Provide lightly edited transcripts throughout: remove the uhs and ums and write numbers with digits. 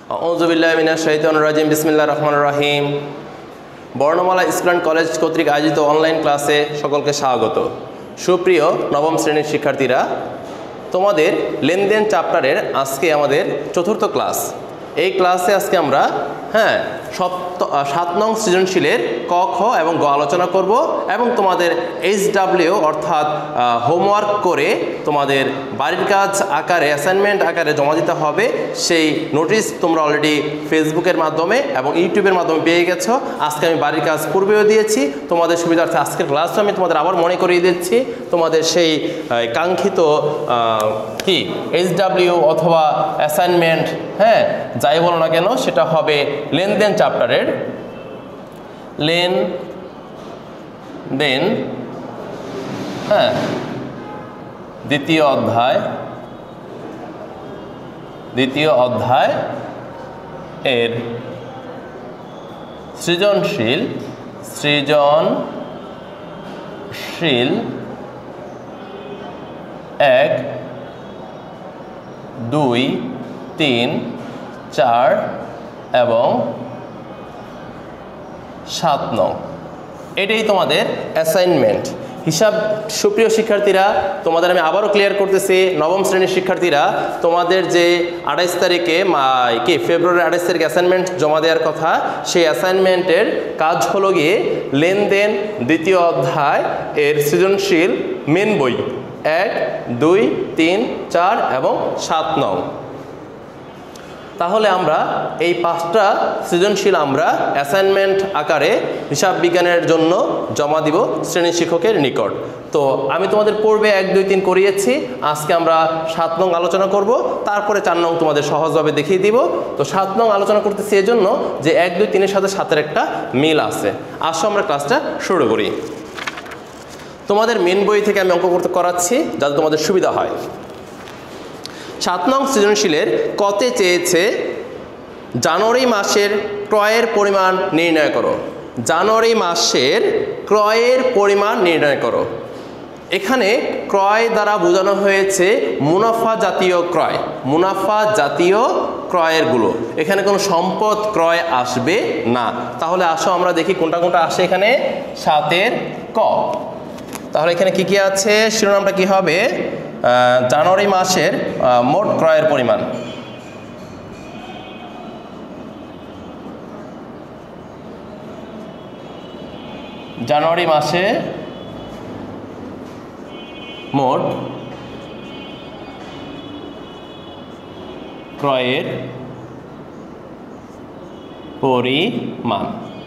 আউযুবিল্লাহি মিনাশ শাইতানির রাজিম বিসমিল্লাহির রহমানির রহিম। বর্ণমালা স্কুল অ্যান্ড কলেজ কর্তৃক আয়োজিত অনলাইন ক্লাসে সকলকে স্বাগত। সুপ্রিয় নবম শ্রেণীর শিক্ষার্থীরা, তোমাদের লেনদেন চ্যাপ্টারের আজকে আমাদের চতুর্থ ক্লাস। এই ক্লাসে আজকে আমরা 7 নং সৃজনশীলের ক খ এবং গ আলোচনা করব এবং তোমাদের HW অর্থাৎ হোমওয়ার্ক করে তোমাদের বাড়ির কাজ আকারে অ্যাসাইনমেন্ট আকারে জমা দিতে হবে। সেই নোটিশ তোমরা অলরেডি ফেসবুকের মাধ্যমে এবং ইউটিউবের মাধ্যমে পেয়ে গেছো। আজকে আমি বাড়ির কাজ পূর্বেও দিয়েছি, তোমাদের সুবিধার্থে আজকের ক্লাসে আমি তোমাদের আবার মনে করিয়ে দিচ্ছি। তোমাদের সেই কাঙ্ক্ষিত HW অথবা অ্যাসাইনমেন্ট যাই বলো না কেন, সেটা হবে লেনদেন চ্যাপ্টারের লেনদেন দ্বিতীয় অধ্যায় এর সৃজনশীল 1, 2, 3, 4 এবং 7 নং। এটাই তোমাদের অ্যাসাইনমেন্ট হিসাব। সুপ্রিয় শিক্ষার্থীরা, তোমাদের আমি আবারও ক্লিয়ার করতেছি, নবম শ্রেণীর শিক্ষার্থীরা, তোমাদের যে 28 তারিখে ফেব্রুয়ারির 28 তারিখ অ্যাসাইনমেন্ট জমা দেওয়ার কথা, সেই অ্যাসাইনমেন্টের কাজ হলো গিয়ে লেনদেন দ্বিতীয় অধ্যায় এর সৃজনশীল মেন বই 1, 2, 3, 4 এবং 7 নং। তাহলে আমরা এই 5টা সৃজনশীল আমরা অ্যাসাইনমেন্ট আকারে হিসাব বিজ্ঞানের জন্য জমা দিব শ্রেণী শিক্ষকের নিকট। তো আমি তোমাদের পূর্বে 1, 2, 3 করিয়েছি। আজকে আমরা 7 নং আলোচনা করব, তারপরে 4 নং তোমাদের সহজভাবে দেখিয়ে দিব। তো 7 নং আলোচনা করতেছি এজন্য যে 1, 2, 3 এর সাথে 7-এর একটা মিল আছে। আসো আমরা ক্লাসটা শুরু করি। তোমাদের মেন বই থেকে আমি অঙ্ক করতে করাচ্ছি যাতে তোমাদের সুবিধা হয়। 7 নং সৃজনশীলের কতে চেয়েছে জানুয়ারি মাসের ক্রয়ের পরিমাণ নির্ণয় করো। জানুয়ারি মাসের ক্রয়ের পরিমাণ নির্ণয় করো। এখানে ক্রয় দ্বারা বোঝানো হয়েছে মুনাফা জাতীয় ক্রয়, মুনাফা জাতীয় ক্রয়েরগুলো। এখানে কোনো সম্পদ ক্রয় আসবে না। তাহলে আসো আমরা দেখি কোনটা কোনটা আসে এখানে। 7-এর ক। তাহলে এখানে কি কি আছে, শিরোনামটা কি হবে? জানুয়ারি মাসের মোট ক্রয়ের পরিমাণ। জানুয়ারি মাসে মোট ক্রয়ের পরিমাণ।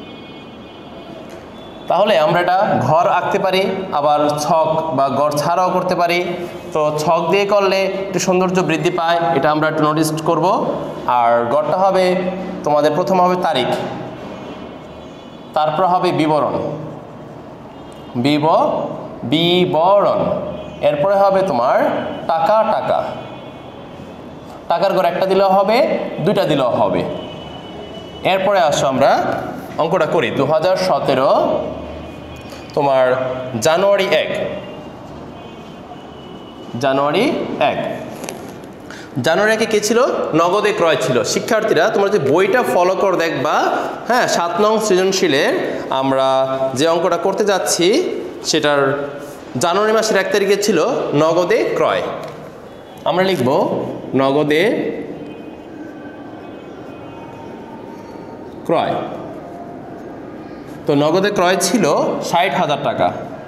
তাহলে আমরা এটা ঘর আঁকতে পারি, আবার ছক বা গড় ছাড়াও করতে পারি। তো ছক দিয়ে করলে একটু সৌন্দর্য বৃদ্ধি পায়, এটা আমরা একটু নোটিস করব। আর গড়টা হবে তোমাদের প্রথম হবে তারিখ, তারপর হবে বিবরণ, এরপরে হবে তোমার টাকার গড় একটা দিলেও হবে, 2টা দিলেও হবে। এরপরে আসো আমরা অঙ্কটা করি। 2017 তোমার জানুয়ারি 1 কে ছিল? নগদে ক্রয় ছিল। শিক্ষার্থীরা তোমরা যে বইটা ফলো করে দেখবা, 7 নং সৃজনশীলের আমরা যে অঙ্কটা করতে যাচ্ছি সেটার জানুয়ারি মাসের 1 তারিখে ছিল নগদে ক্রয়। আমরা লিখব নগদে ক্রয়। তো নগদে ক্রয় ছিল 60,000 টাকা।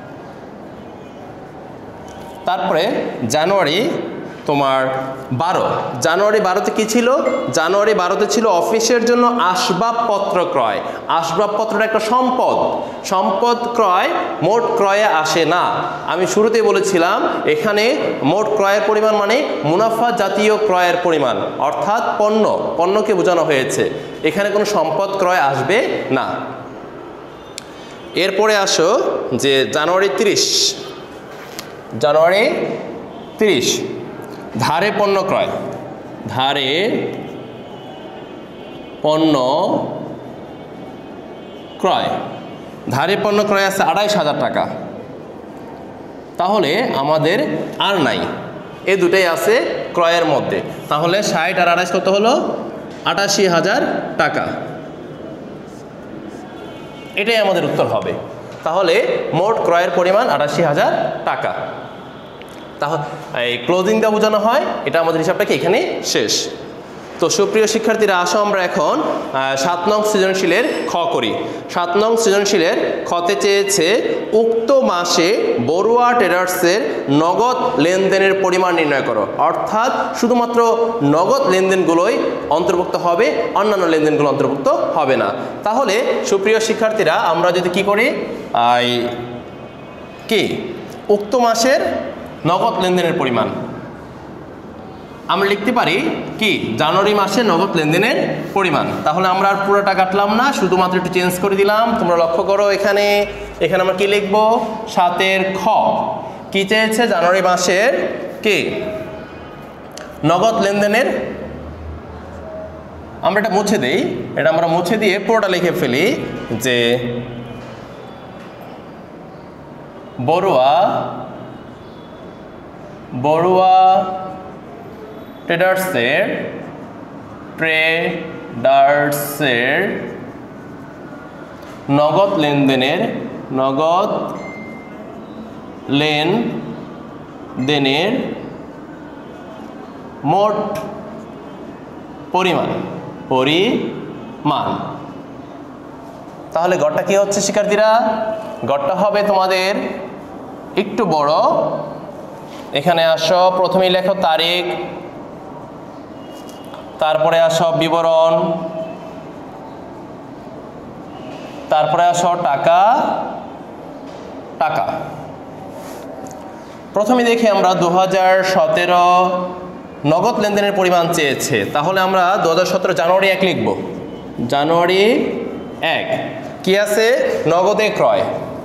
তারপরে জানুয়ারি তোমার 12, জানুয়ারি 12তে কি ছিল? জানুয়ারি 12তে ছিল অফিসের জন্য আসবাবপত্র ক্রয়। আসবাবপত্রটা একটা সম্পদ ক্রয় মোট ক্রয়ে আসে না। আমি শুরুতেই বলেছিলাম এখানে মোট ক্রয়ের পরিমাণ মানে মুনাফা জাতীয় ক্রয়ের পরিমাণ, অর্থাৎ পণ্যকে বোঝানো হয়েছে। এখানে কোনো সম্পদ ক্রয় আসবে না। এরপরে আসো যে জানুয়ারি 30 ধারে পণ্য ক্রয়। ধারে পণ্য ক্রয় আছে 28,000 টাকা। তাহলে আমাদের আর নাই, এই দুটাই আছে ক্রয়ের মধ্যে। তাহলে 60 আর 28 কত হলো? ৮৮,০০০ টাকা। এটাই আমাদের উত্তর হবে। তাহলে মোট ক্রয়ের পরিমাণ ৮৮,০০০ টাকা। তাহলে এই ক্লোজিং দিয়ে বোঝানো হয়, এটা আমাদের হিসাবটা কি এখানে শেষ। তো সুপ্রিয় শিক্ষার্থীরা, আসো আমরা এখন ৭ নং সৃজনশীলের খ করি। ৭ নং সৃজনশীলের খতে চেয়েছে উক্ত মাসে বড়ুয়া ট্রেডার্সের নগদ লেনদেনের পরিমাণ নির্ণয় করো। অর্থাৎ শুধুমাত্র নগদ লেনদেনগুলোই অন্তর্ভুক্ত হবে, অন্যান্য লেনদেনগুলো অন্তর্ভুক্ত হবে না। তাহলে সুপ্রিয় শিক্ষার্থীরা, আমরা যদি কি করি, কি উক্ত মাসের নগদ লেনদেনের পরিমাণ আমরা লিখতে পারি কি জানুয়ারি মাসে নগদ লেনদেনের পরিমাণ। তাহলে আমরা আর পুরোটা কাটলাম না, শুধুমাত্র একটু চেঞ্জ করে দিলাম। তোমরা লক্ষ্য করো, এখানে আমরা কি লিখবো, ৭-এর খ কি চেয়েছে, জানুয়ারি মাসের কি নগদ লেনদেনের। আমরা এটা মুছে দিই, এটা আমরা মুছে দিয়ে পুরোটা লিখে ফেলি যে বড়ুয়া ট্রেডার্সের নগদ লেনদেনের মোট পরিমাণ। তাহলে গড়টা কি হচ্ছে শিক্ষার্থীরা, গড়টা হবে তোমাদের একটু বড়। এখানে আসো, প্রথমেই লেখো তারিখ, তারপরে আসো বিবরণ, তারপরে আসো টাকা। প্রথমে দেখি আমরা 2017 নগদ লেনদেনের পরিমাণ চেয়েছে। তাহলে আমরা 2017 জানুয়ারি 1 লিখব। জানুয়ারি 1 কি আছে, নগদে ক্রয়।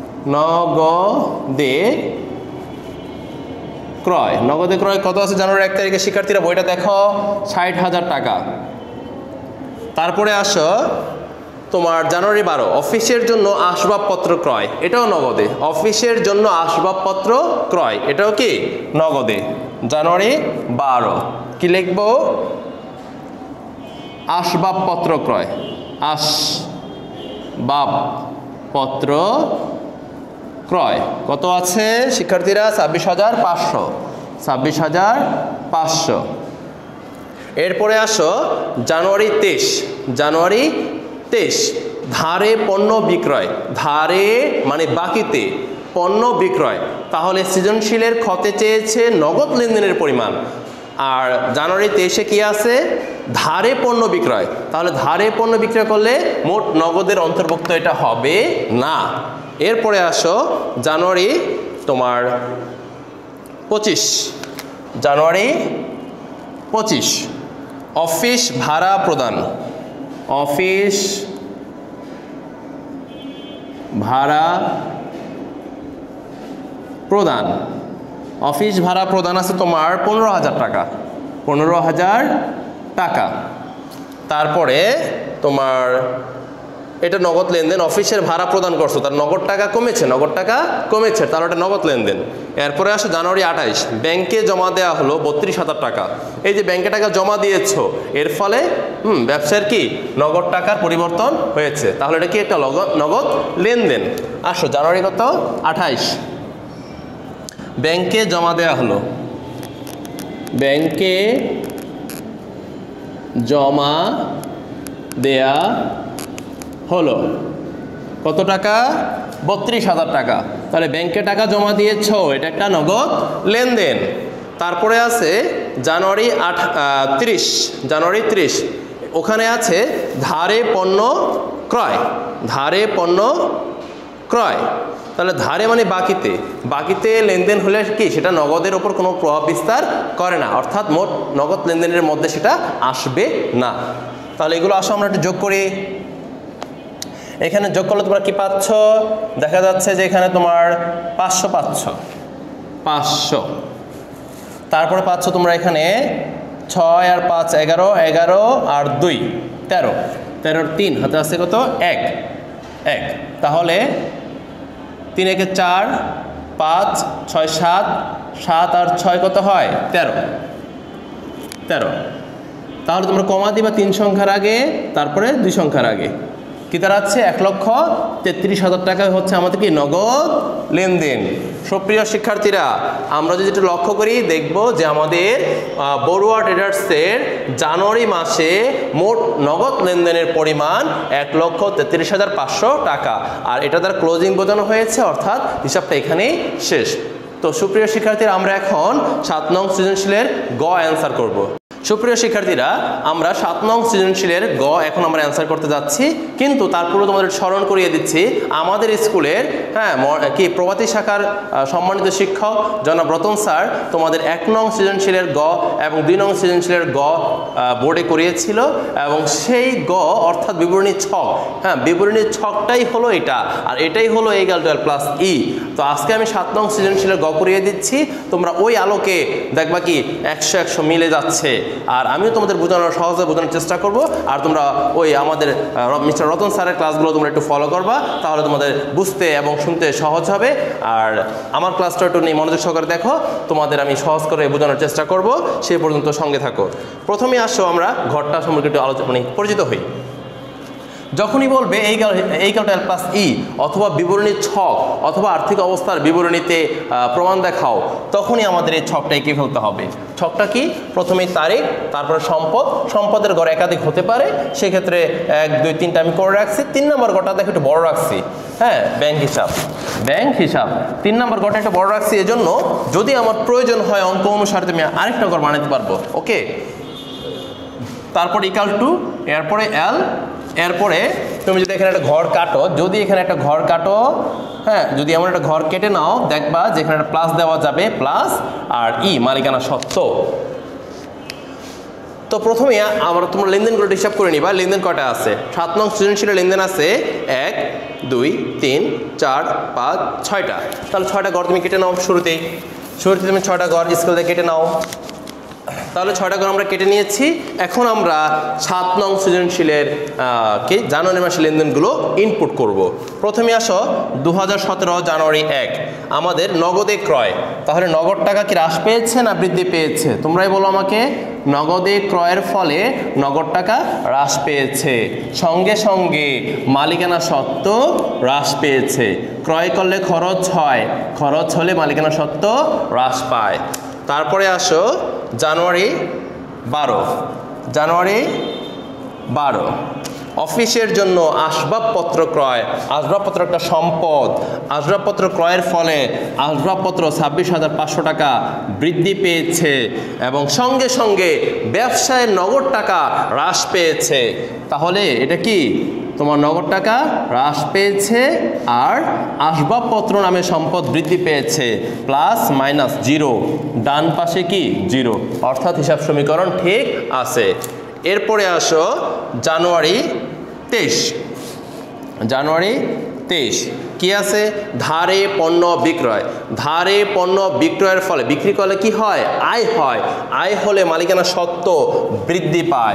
নগদে ক্রয় কত আছে জানুয়ারি 1 তারিখে শিক্ষার্থীরা, বইটা দেখো, 60,000 টাকা। তারপরে আসো তোমার জানুয়ারি 12 অফিসের জন্য আসবাবপত্র ক্রয়, এটাও নগদে। অফিসের জন্য আসবাবপত্র ক্রয়, এটাও কি নগদে। জানুয়ারি 12 কি লিখবো, আসবাবপত্র ক্রয়। আসবাবপত্র ক্রয় কত আছে শিক্ষার্থীরা, 26,500। এরপরে আসো জানুয়ারি 23 ধারে পণ্য বিক্রয়। ধারে মানে বাকিতে পণ্য বিক্রয়। তাহলে সৃজনশীলের খতে চেয়েছে নগদ লেনদেনের পরিমাণ, আর জানুয়ারি 23 কি আছে, ধারে পণ্য বিক্রয়। তাহলে ধারে পণ্য বিক্রয় করলে মোট নগদের অন্তর্ভুক্ত এটা হবে না। এরপরে আসো জানুয়ারি তোমার 25 অফিস ভাড়া প্রদান। অফিস ভাড়া প্রদান আছে তোমার 15,000 টাকা। তারপরে তোমার এটা নগদ লেনদেন, অফিসের ভাড়া প্রদান করছো, তার নগদ টাকা কমেছে, তার ওটা নগদ লেনদেন। এরপরে আসো জানুয়ারি 28 ব্যাংকে জমা দেওয়া হলো 32,000 টাকা। এই যে ব্যাংকে টাকা জমা দিয়েছো, এর ফলে ব্যবসার কি নগদ টাকার পরিবর্তন হয়েছে। তাহলে এটা কি একটা নগদ লেনদেন। আসো জানুয়ারি কত, 28 ব্যাংকে জমা দেওয়া হলো, ব্যাংকে জমা দেয়া হলো কত টাকা, 32,000 টাকা। তাহলে ব্যাংকে টাকা জমা দিয়েছো, এটা একটা নগদ লেনদেন। তারপরে আছে জানুয়ারি 30 ওখানে আছে ধারে পণ্য ক্রয়। তাহলে ধারে মানে বাকিতে লেনদেন হলে কি সেটা নগদের ওপর কোনো প্রভাব বিস্তার করে না, অর্থাৎ মোট নগদ লেনদেনের মধ্যে সেটা আসবে না। তাহলে এগুলো আসো আমরা একটু যোগ করি। এখানে যোগ করলে তোমরা কি পাচ্ছ, দেখা যাচ্ছে যে এখানে তোমার 500 পাচ্ছ, 500। তারপরে পাচ্ছ তোমরা এখানে 6 আর 5 11 আর 2 13, 13 3 হাতে আছে কত, 1। তাহলে 3 একে 4, 5 6 7 আর 6 কত হয়, 13। তাহলে তোমরা কমা দিবা 3 সংখ্যার আগে, তারপরে 2 সংখ্যার আগে। কি দাঁড়াচ্ছে? 1,33,000 টাকা হচ্ছে আমাদের কি নগদ লেনদেন। সুপ্রিয় শিক্ষার্থীরা, আমরা যদি একটু লক্ষ্য করি দেখব যে আমাদের বড়ুয়া ট্রেডার্সের জানুয়ারি মাসে মোট নগদ লেনদেনের পরিমাণ 1,33,500 টাকা, আর এটা দ্বারা ক্লোজিং বোঝানো হয়েছে, অর্থাৎ হিসাবটা এখানেই শেষ। তো সুপ্রিয় শিক্ষার্থীরা, আমরা এখন 7 নং সৃজনশীলের গ অ্যান্সার করব। সুপ্রিয় শিক্ষার্থীরা, আমরা 7 নং সৃজনশীলের গ এখন আমরা অ্যান্সার করতে যাচ্ছি, কিন্তু তারপরে তোমাদের স্মরণ করিয়ে দিচ্ছি আমাদের স্কুলের কি প্রভাতী শাখার সম্মানিত শিক্ষক জনাব রতন স্যার তোমাদের 1 নং সৃজনশীলের গ এবং 2 নং সৃজনশীলের গ বোর্ডে করিয়েছিল, এবং সেই গ অর্থাৎ বিবরণী ছক, বিবরণী ছকটাই হলো এটা, আর এটাই হলো a = 12 + e। তো আজকে আমি 7 নং সৃজনশীলের গ করিয়ে দিচ্ছি, তোমরা ওই আলোকে দেখবা কি 100 মিলে যাচ্ছে, আর আমিও তোমাদের বোঝানোর সহজে বোঝানোর চেষ্টা করব, আর তোমরা ওই আমাদের মিস্টার রতন স্যারের ক্লাসগুলো তোমরা একটু ফলো করবা, তাহলে তোমাদের বুঝতে এবং শুনতে সহজ হবে। আর আমার ক্লাসটা একটু নিয়ে মনোযোগ সহকারে দেখো, তোমাদের আমি সহজ করে বোঝানোর চেষ্টা করব, সেই পর্যন্ত সঙ্গে থাকো। প্রথমে আসো আমরা ঘরটা সম্পর্কে একটু পরিচিত হই। যখনই বলবে a = 12 + e অথবা বিবরণী ছক অথবা আর্থিক অবস্থার বিবরণীতে প্রমাণ দেখাও, তখনই আমাদের এই ছকটা এঁকে ফেলতে হবে। ছকটা কি? প্রথমেই তারিখ, তারপরে সম্পদ, সম্পদের গড় একাধিক হতে পারে, সেক্ষেত্রে 1 2 3টা আমি করে রাখছি। 3 নম্বর গড়টা দেখো একটু বড় রাখছি, ব্যাংক হিসাব। 3 নম্বর গড়টা একটু বড় রাখছি এজন্য যদি আমার প্রয়োজন হয় অঙ্ক অনুসারে তুমি আরেকটা গড় বানাতে পারবো। ওকে, তারপর = এরপরে l, এরপরে তুমি যদি এখানে একটা ঘর কাটো, যদি এখানে একটা ঘর কাটো, যদি এমন একটা ঘর কেটে নাও, দেখবা যেখানে একটা প্লাস দেওয়া যাবে, প্লাস আর ই মালিকানা সত্ত্ব। তো প্রথমে আমরা তোমরা লেনদেনগুলো হিসাব করে নিবা, লেনদেন কয়টা আছে। 7 নং সৃজনশীলের লেনদেন আছে 1 2 3 4 5 6টা। তাহলে 6টা ঘর তুমি কেটে নাও। শুরুতে তুমি 6টা ঘর স্কেল দিয়ে কেটে নাও। তাহলে 6টা ঘর আমরা কেটে নিয়েছি। এখন আমরা 7 নং সৃজনশীলের জানুয়ারি মাসের লেনদেনগুলো ইনপুট করব। প্রথমে আসো 2017 জানুয়ারি 1 আমাদের নগদে ক্রয়। তাহলে নগদ টাকা কি হ্রাস পেয়েছে না বৃদ্ধি পেয়েছে? তোমরাই বলো আমাকে। নগদে ক্রয়ের ফলে নগদ টাকা হ্রাস পেয়েছে, সঙ্গে সঙ্গে মালিকানা সত্ত্ব হ্রাস পেয়েছে। ক্রয় করলে খরচ হয়, খরচ হলে মালিকানা সত্ত্ব হ্রাস পায়। তারপরে আসো জানুয়ারি 12 অফিসের জন্য আসবাবপত্র ক্রয়। আসবাবপত্র একটা সম্পদ, আসবাবপত্র ক্রয়ের ফলে আসবাবপত্র 26,500 টাকা বৃদ্ধি পেয়েছে, এবং সঙ্গে সঙ্গে ব্যবসায়ের নগদ টাকা হ্রাস পেয়েছে। তাহলে এটা কি? তোমার নগদ টাকা হ্রাস পেয়েছে আর আসবাবপত্র নামে সম্পদ বৃদ্ধি পেয়েছে, প্লাস মাইনাস 0, ডান পাশে কি 0, অর্থাৎ হিসাব সমীকরণ ঠিক আছে। এরপরে আসো জানুয়ারি 23 কি আছে? ধারে পণ্য বিক্রয়। ধারে পণ্য বিক্রয়ের ফলে বিক্রি করলে কি হয়? আয় হয়। আয় হলে মালিকানা সত্ত্ব বৃদ্ধি পায়।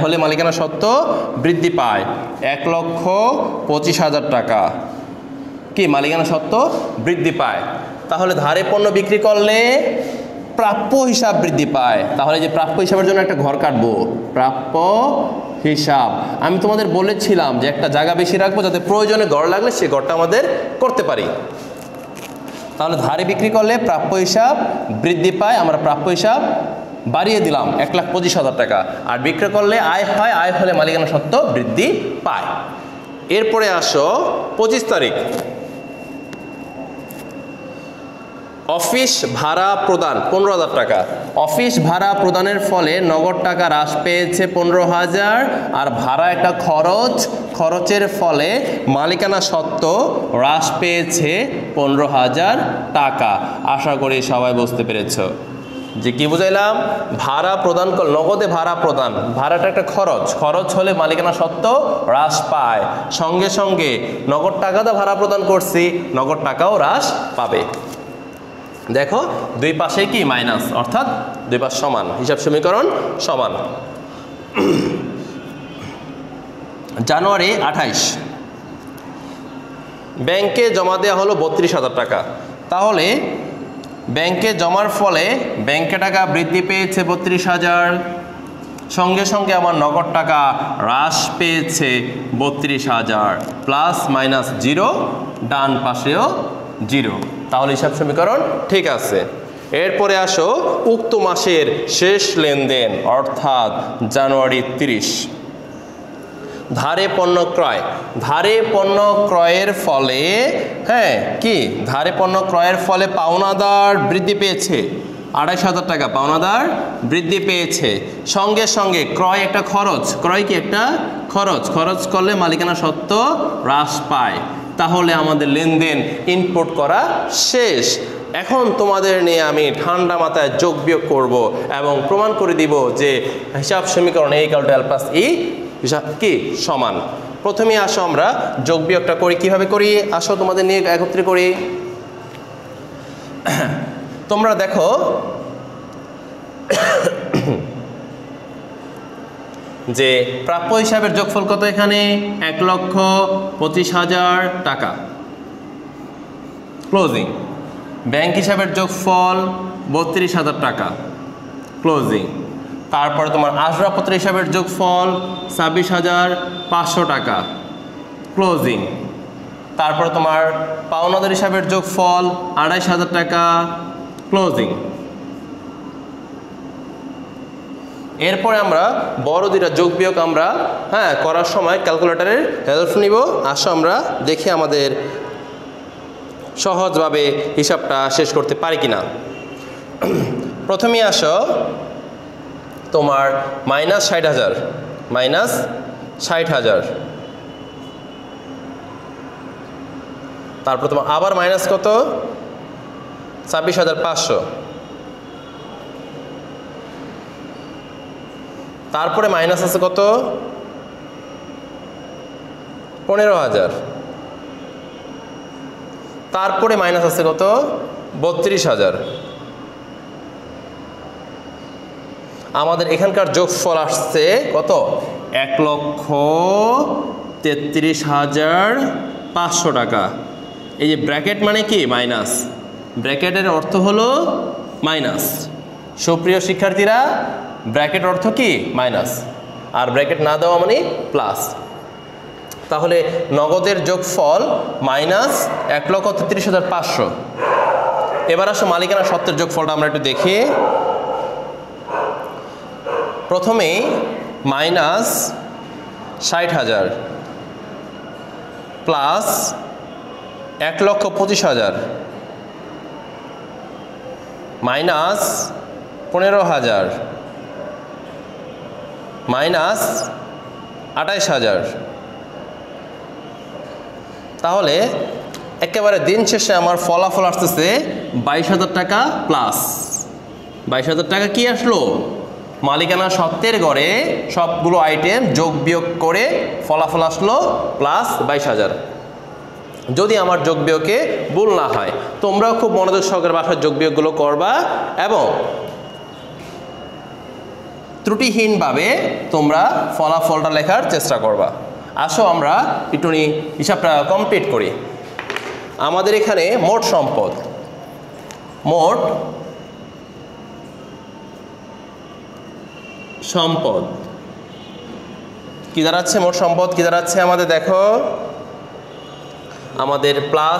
1,25,000 টাকা কি মালিকানা সত্ত্ব বৃদ্ধি পায়। তাহলে ধারে পণ্য বিক্রি করলে প্রাপ্য হিসাব বৃদ্ধি পায়। তাহলে যে প্রাপ্য হিসাবের জন্য একটা ঘর কাটবো, প্রাপ্য হিসাব। আমি তোমাদের বলেছিলাম যে একটা জায়গা বেশি রাখবো যাতে প্রয়োজনে ঘর লাগলে সে ঘরটা আমাদের করতে পারি। তাহলে ধারে বিক্রি করলে প্রাপ্য হিসাব বৃদ্ধি পায়, আমরা প্রাপ্য হিসাব বাড়িয়ে দিলাম 1,25,000 টাকা। আর বিক্রি করলে আয় হয়, আয় হলে মালিকানা সত্ত্ব বৃদ্ধি পায়। এরপরে আসো 25 তারিখ অফিস ভাড়া প্রদান 15,000 টাকা। অফিস ভাড়া প্রদানের ফলে নগদ টাকা হ্রাস পেয়েছে 15,000, আর ভাড়া একটা খরচের ফলে মালিকানা সত্ত্ব হ্রাস পেয়েছে 15,000 টাকা। আশা করি সবাই বুঝতে পেরেছ যে কি বুঝাইলাম। ভাড়া প্রদান করলে নগদে ভাড়া প্রদান, ভাড়াটা একটা খরচ হলে মালিকানা সত্ত্ব হ্রাস পায়, সঙ্গে সঙ্গে নগদ টাকাতে ভাড়া প্রদান করছি, নগদ টাকাও হ্রাস পাবে। দেখো দুই পাশে কি মাইনাস, অর্থাৎ দুই পাশ সমান, হিসাব সমীকরণ সমান। জানুয়ারি 28 ব্যাংকে জমা দেওয়া হলো 32,000 টাকা। তাহলে ব্যাংকে জমার ফলে ব্যাংকে টাকা বৃদ্ধি পেয়েছে 32,000, সঙ্গে সঙ্গে আমার নগদ টাকা হ্রাস পেয়েছে 32,000 প্লাস মাইনাস 0, ডান পাশেও 0। তাহলে হিসাব সমীকরণ ঠিক আছে। এরপরে আসো উক্ত মাসের শেষ লেনদেন অর্থাৎ জানুয়ারি 30। ধারে পণ্য ক্রয়, ধারে পণ্য ক্রয়ের ফলে কি ধারে পণ্য ক্রয়ের ফলে পাওনাদার বৃদ্ধি পেয়েছে 28,000 টাকা, পাওনাদার বৃদ্ধি পেয়েছে। সঙ্গে সঙ্গে ক্রয় একটা খরচ, ক্রয় কি একটা খরচ, খরচ করলে মালিকানা সত্ত্ব হ্রাস পায়। তাহলে আমাদের লেনদেন ইনপুট করা শেষ। এখন তোমাদের নিয়ে আমি ঠান্ডা মাথায় যোগ বিয়োগ করব এবং প্রমাণ করে দিব যে হিসাব সমীকরণ A = L + E হিসাব কি সমান। প্রথমে আসো আমরা যোগ বিয়োগটা করি। কিভাবে করি আসো তোমাদের নিয়ে একত্রে করি। তোমরা দেখো যে প্রাপ্য হিসাবের যোগফল কত, এখানে 1,25,000 টাকা ক্লোজিং। ব্যাংক হিসাবের যোগফল 32,000 টাকা ক্লোজিং। তারপরে তোমার আসবাবপত্র হিসাবের যোগফল 26,500 টাকা ক্লোজিং। তারপরে তোমার পাওনাদার হিসাবের যোগফল 28,000 টাকা ক্লোজিং। এরপরে আমরা বড় দুইটা যোগ বিয়োগ আমরা করার সময় ক্যালকুলেটরের হেল্প নিব। আসো আমরা দেখি আমাদের সহজভাবে হিসাবটা শেষ করতে পারি কিনা। প্রথমে আসো তোমার -60,000, -60,000, তারপর তোমার আবার মাইনাস কত 26,500, তারপরে মাইনাস আছে কত 15,000, তারপরে মাইনাস আছে কত 32,000। আমাদের এখানকার যোগফল আসছে কত 1,33,500 টাকা। এই যে ব্র্যাকেট মানে কি মাইনাস, ব্র্যাকেটের অর্থ হলো মাইনাস। সুপ্রিয় শিক্ষার্থীরা ব্র্যাকেট অর্থ কি মাইনাস, আর ব্র্যাকেট না দেওয়া মানে প্লাস। তাহলে নগদের যোগফল -1,33,500। এবার আসো মালিকানা সত্ত্বের যোগফলটা আমরা একটু দেখি। প্রথমেই -60,000 প্লাস 1,25,000 মাইনাস 15,000 মাইনাস 28,000। তাহলে একেবারে দিন শেষে আমার ফলাফল আসতেছে 22,000 টাকা প্লাস 22,000 টাকা কি আসলো মালিকানা সত্ত্বের গড়ে সবগুলো আইটেম যোগ বিয়োগ করে ফলাফল আসলো প্লাস 22,000। যদি আমার যোগ বিয়োগে ভুল না হয়, তোমরাও খুব মনোযোগ সহকারে বাসার যোগ বিয়োগগুলো করবা এবং ত্রুটিহীনভাবে তোমরা ফলাফলটা লেখার চেষ্টা করবা। আসো আমরা একটু হিসাবটা কমপ্লিট করি। আমাদের এখানে মোট সম্পদ, মোট সম্পদ কি দাঁড়াচ্ছে, মোট সম্পদ কি দাঁড়াচ্ছে আমাদের দেখো, আমাদের প্লাস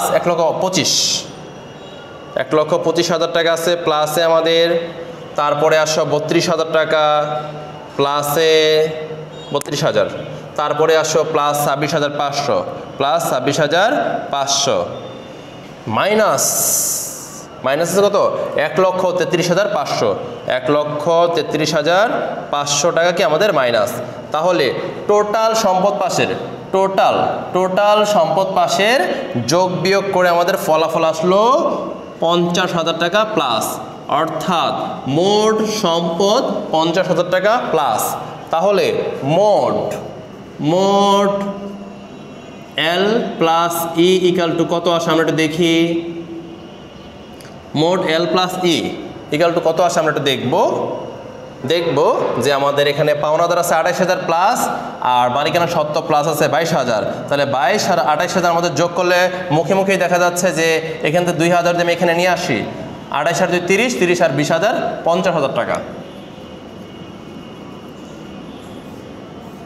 1,25,000 টাকা আছে প্লাসে আমাদের। তারপরে আসো 32,000 টাকা প্লাসে 32,000, তারপরে আসো প্লাস 26,500 প্লাস 26,500 মাইনাস আছে কত 1,33,500, 1,33,500 টাকা কি আমাদের মাইনাস। তাহলে টোটাল সম্পদ পাশের টোটাল সম্পদ পাশের যোগ বিয়োগ করে আমাদের ফলাফল আসলো 50,000 টাকা প্লাস, অর্থাৎ মোট সম্পদ 50,000 টাকা প্লাস। তাহলে মোট L + E = কত আসে আমরা একটু দেখি। মোট L + E = কত আসে আমরা একটু দেখব যে আমাদের এখানে পাওনাদার আছে 28,000 প্লাস আর মালিকানা সত্ত্ব প্লাস আছে 22,000। তাহলে 22 আর 28,000 আমাদের যোগ করলে মুখে মুখেই দেখা যাচ্ছে যে এখান থেকে 2,000 দিয়ে আমি এখানে নিয়ে আসি। 28 আর 2 30, 30 আর 20,000 50,000 টাকা।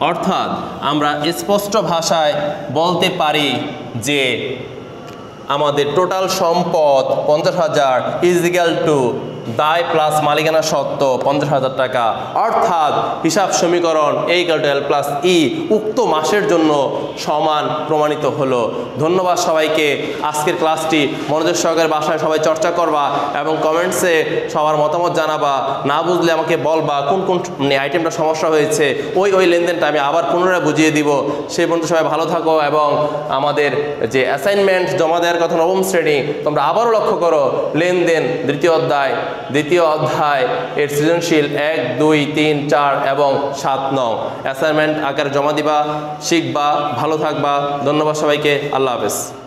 অর্থাৎ আমরা স্পষ্ট ভাষায় বলতে পারি যে আমাদের টোটাল সম্পদ 50,000 ইজ ইকুয়াল টু দায় প্লাস মালিকানা সত্ত্ব 50,000 টাকা। অর্থাৎ হিসাব সমীকরণ A = L + E উক্ত মাসের জন্য সমান প্রমাণিত হলো। ধন্যবাদ সবাইকে। আজকের ক্লাসটি মনোযোগ সহকারে বাসায় সবাই চর্চা করবা এবং কমেন্টসে সবার মতামত জানাবা। না বুঝলে আমাকে বলবা কোন কোন আইটেমটা সমস্যা হয়েছে, ওই লেনদেনটা আমি আবার পুনরায় বুঝিয়ে দিব। সেই পর্যন্ত সবাই ভালো থাকো এবং আমাদের যে অ্যাসাইনমেন্ট জমা দেওয়ার কথা নবম শ্রেণী, তোমরা আবারও লক্ষ্য করো লেনদেন দ্বিতীয় অধ্যায় এর সৃজনশীল 1, 2, 3, 4 এবং 7, 9 অ্যাসাইনমেন্ট আকারে জমা দিবা, শিখবা, ভালো থাকবা। ধন্যবাদ সবাইকে। আল্লাহ হাফেজ।